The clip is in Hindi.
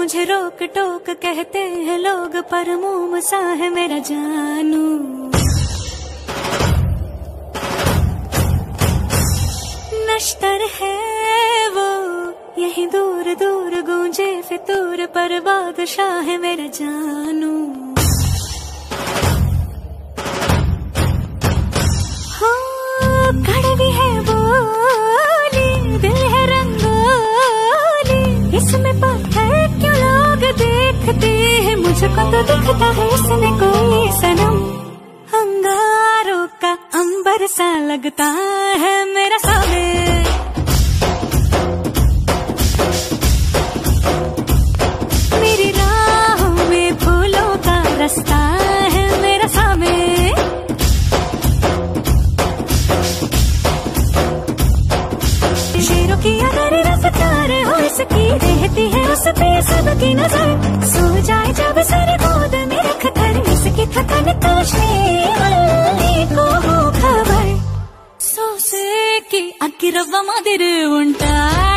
मुझे रोक टोक कहते हैं लोग, पर मुंह सा है मेरा जानू। नश्तर है वो यही दूर दूर गूंजे फितूर, पर बादशाह है मेरा जानू। हो कड़वी है बोली, दिल है रंगोली, इसमें पत्थर क्यों लोग देखते हैं, मुझको तो दिखता है इसमें कोई सनम। अंगारों का अंबर सा लगता है मेरा सामने, मेरी राहों में फूलों का रास्ता है मेरा सामने। शेरों की अगर रफ्तार हो इसकी, रहती है उस पे सबकी नजर, सो जाए जब सर गोद में रख कर, इसकी थकन तोशने को हो खबर, सोसे की अक्की रव्वा मादिर उंटा।